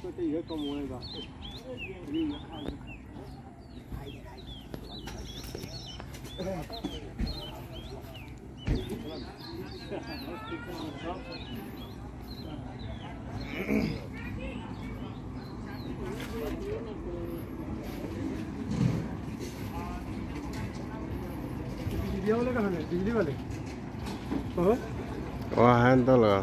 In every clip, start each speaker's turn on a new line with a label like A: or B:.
A: तो ये कम होएगा। बिजली वाले कहाँ है? बिजली वाले
B: वहाँ है तो लगा।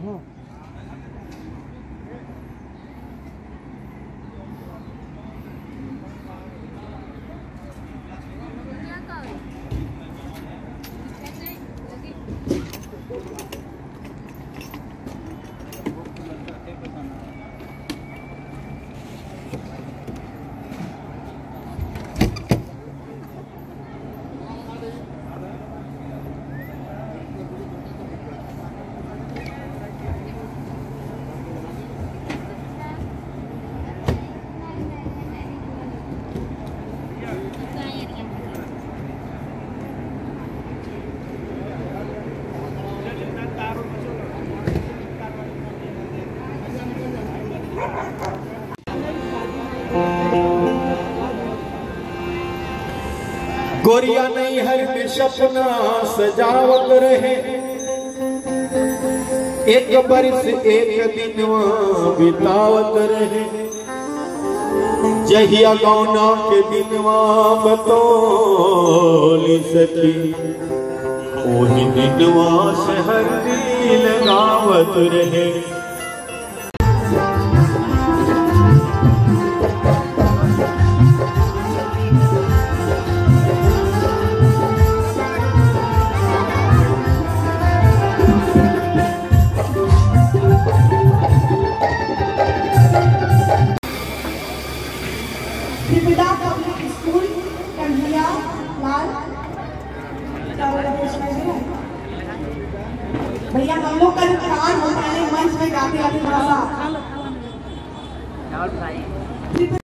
C: गोरिया नहीं हर में सपना सजावत रहे, एक बरस एक दिन बितावत रहे। जहिया गौना के दिनवा बतौली सकी, ओही दिनवा से हर दिल गावत रहे।
D: त्रिपुरा पब्लिक स्कूल कंडिया लाल भैया हम लोग का जो काम होता है मंच में गाते हैं थोड़ा सा